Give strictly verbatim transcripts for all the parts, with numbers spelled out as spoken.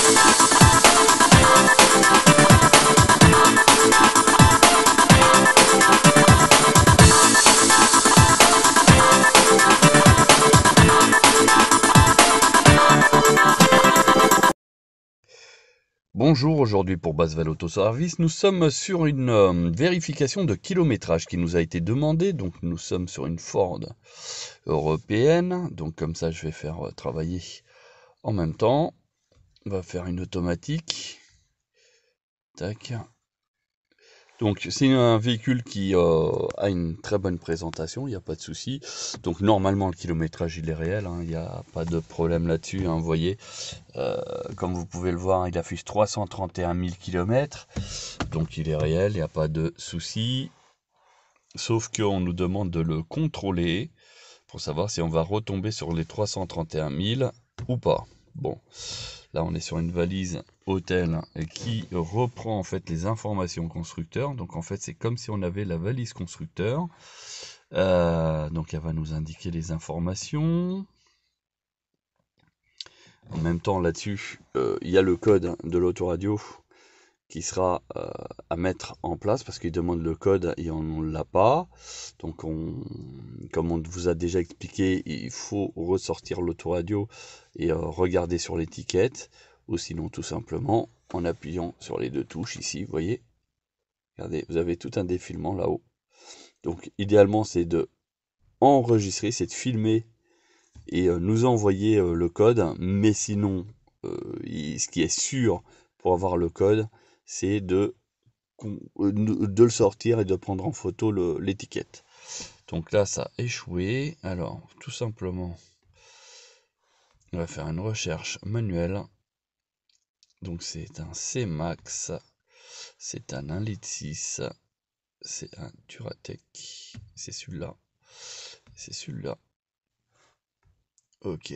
Bonjour, aujourd'hui pour Baseval Auto Service, nous sommes sur une euh, vérification de kilométrage qui nous a été demandée. Donc nous sommes sur une Ford européenne, donc comme ça je vais faire euh, travailler en même temps. On va faire une automatique. Tac. Donc c'est un véhicule qui euh, a une très bonne présentation, il n'y a pas de souci. Donc normalement le kilométrage il est réel, hein, il n'y a pas de problème là-dessus, hein, vous voyez. Euh, comme vous pouvez le voir, il affiche trois cent trente et un mille kilomètres, donc il est réel, il n'y a pas de souci. Sauf qu'on nous demande de le contrôler pour savoir si on va retomber sur les trois cent trente et un mille ou pas. Bon, là on est sur une valise hôtel qui reprend en fait les informations constructeur. Donc en fait c'est comme si on avait la valise constructeur. Euh, donc elle va nous indiquer les informations. En même temps là-dessus, euh, il y a le code de l'autoradio qui sera euh, à mettre en place parce qu'il demande le code et on ne l'a pas. Donc on, comme on vous a déjà expliqué, il faut ressortir l'autoradio et euh, regarder sur l'étiquette, ou sinon tout simplement en appuyant sur les deux touches ici, vous voyez. Regardez, vous avez tout un défilement là-haut. Donc idéalement c'est de enregistrer, c'est de filmer et euh, nous envoyer euh, le code, mais sinon euh, il, ce qui est sûr pour avoir le code, c'est de, de le sortir et de prendre en photo l'étiquette. Donc là ça a échoué. Alors tout simplement on va faire une recherche manuelle. Donc c'est un C Max, c'est un un litre six, c'est un Duratec, c'est celui-là, c'est celui-là. Ok.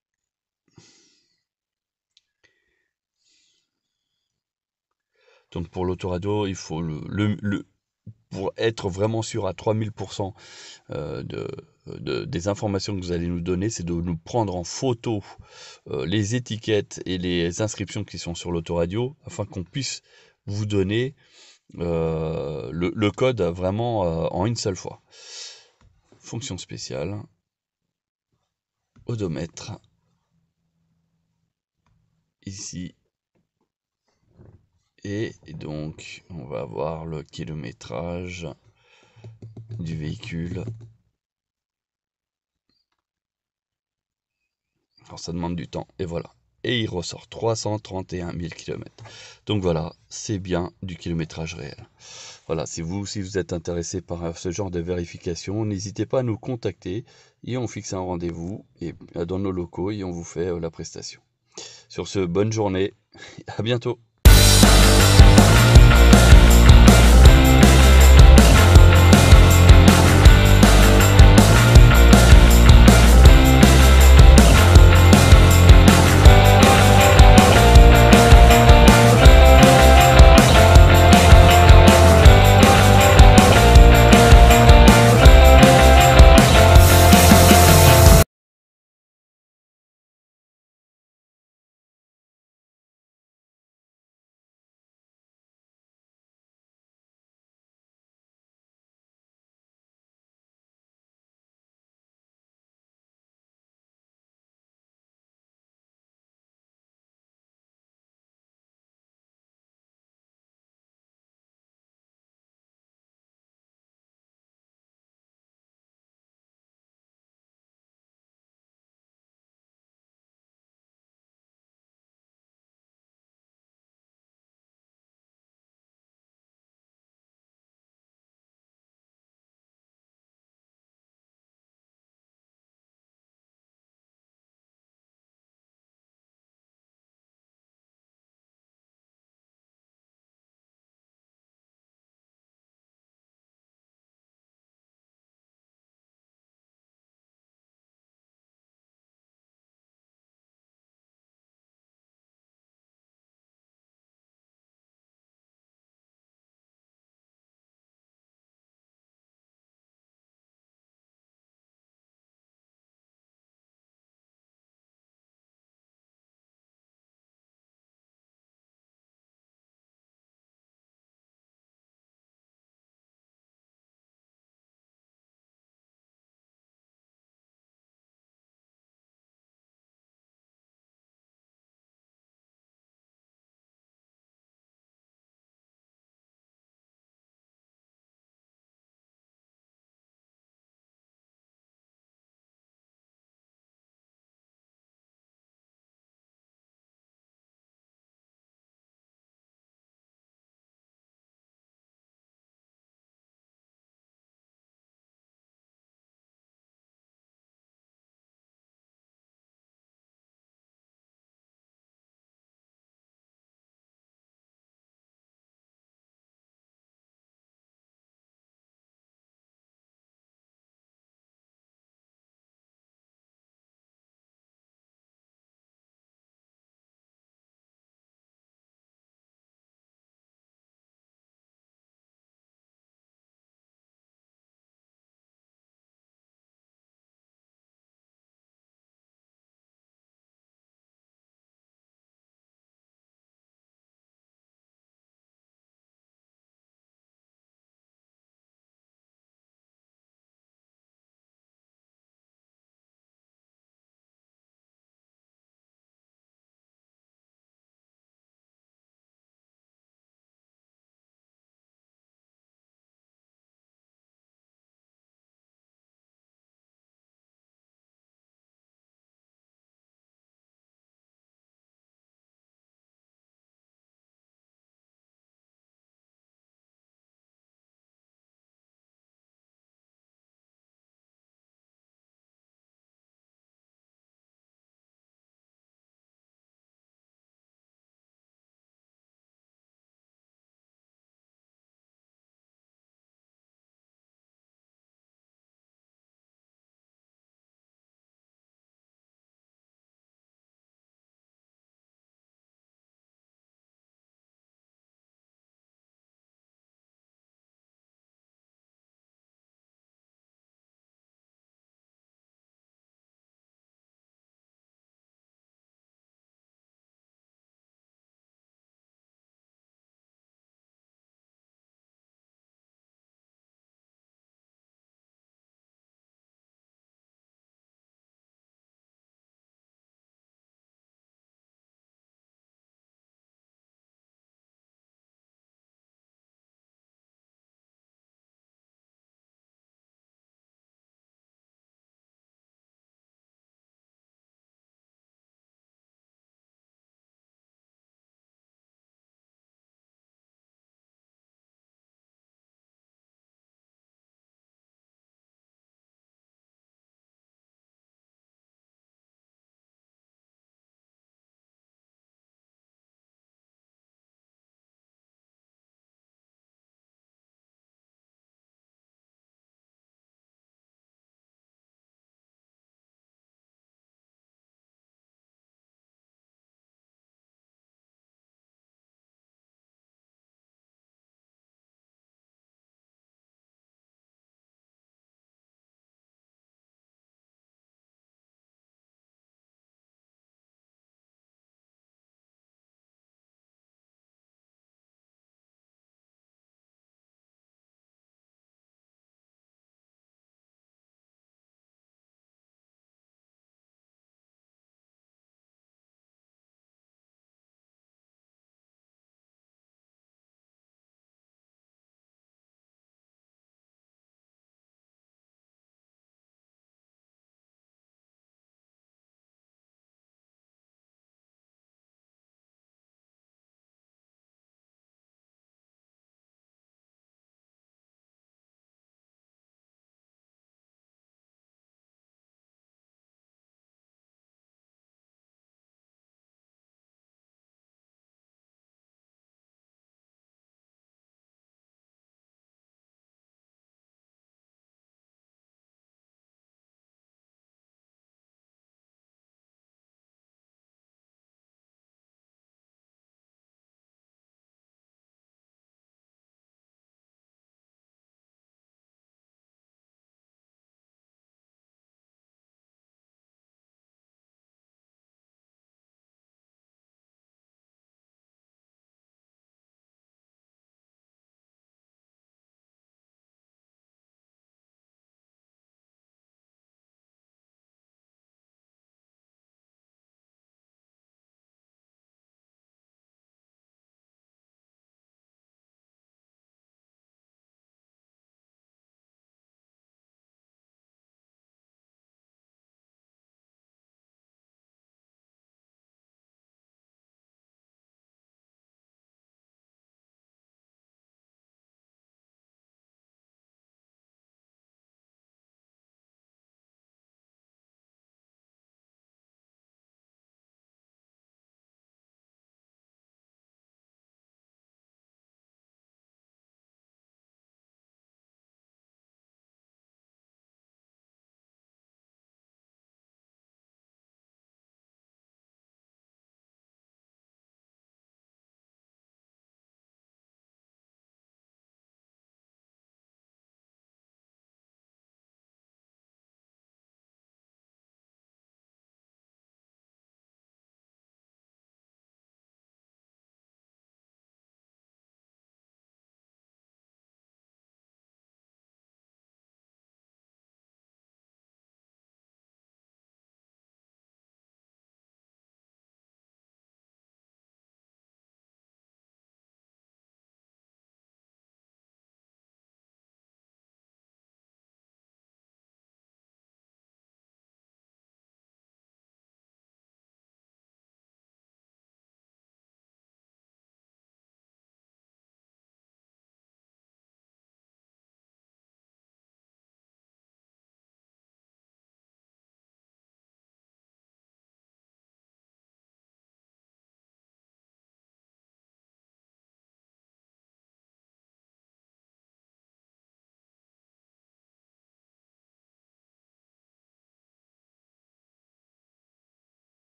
Donc pour l'autoradio, il faut le, le, le pour être vraiment sûr à trois mille pour cent euh, de, de, des informations que vous allez nous donner, c'est de nous prendre en photo euh, les étiquettes et les inscriptions qui sont sur l'autoradio afin qu'on puisse vous donner euh, le, le code vraiment euh, en une seule fois. Fonction spéciale, odomètre, ici. Et donc, on va avoir le kilométrage du véhicule. Alors, ça demande du temps. Et voilà. Et il ressort trois cent trente et un mille kilomètres. Donc voilà, c'est bien du kilométrage réel. Voilà, si vous, si vous êtes intéressé par ce genre de vérification, n'hésitez pas à nous contacter et on fixe un rendez-vous et dans nos locaux et on vous fait la prestation. Sur ce, bonne journée. À bientôt.